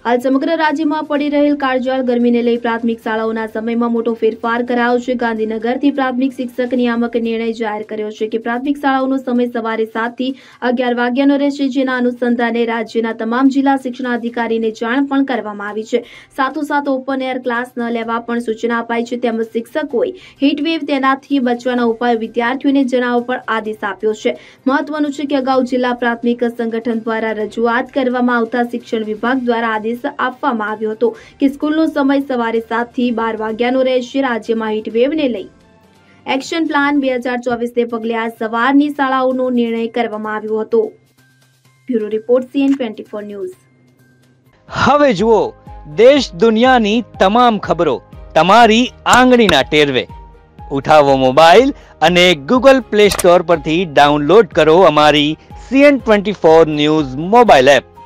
હાલ સમગ્ર રાજ્યમાં પડી રહેલ કાળઝાળ ગરમીને લઈ પ્રાથમિક શાળાઓના સમયમાં મોટો ફેરફાર કરાયો છે। ગાંધીનગરથી પ્રાથમિક શિક્ષક નિયામક નિર્ણય જાહેર કર્યો છે કે પ્રાથમિક શાળાઓનો સમય સવારે 7 થી 11 વાગ્યાનો રહેશે, જેના અનુસંધાને રાજ્યના તમામ જિલ્લા શિક્ષણાધિકારીને જાણ પણ કરવામાં આવી છે। સાથોસાથ ઓપન એર ક્લાસ ન લેવા પણ સૂચના અપાઈ છે, તેમજ શિક્ષકોએ હીટવેવ તેનાથી બચવાના ઉપાયો વિદ્યાર્થીઓને જણાવવા પણ આદેશ આપ્યો છે। મહત્વનું છે કે અગાઉ જિલ્લા પ્રાથમિક સંગઠન દ્વારા રજૂઆત કરવામાં આવતા શિક્ષણ વિભાગ દ્વારા આદેશ આપવામાં આવ્યો હતો કે સ્કૂલનો સમય સવારે 7 થી 12 વાગ્યાનો રહેશે। રાજ્યમાં હીટવેવને લઈ એક્શન પ્લાન 2024 ને પગલે આ સવારની શાળાઓનો નિર્ણય કરવામાં આવ્યો હતો। Bureau report CN24 news. હવે જુઓ દેશ દુનિયાની તમામ ખબરો તમારી આંગળીના ટેરવે। ઉઠાવો મોબાઈલ અને Google Play Store પરથી ડાઉનલોડ કરો અમારી CN24 ન્યૂઝ મોબાઈલ એપ।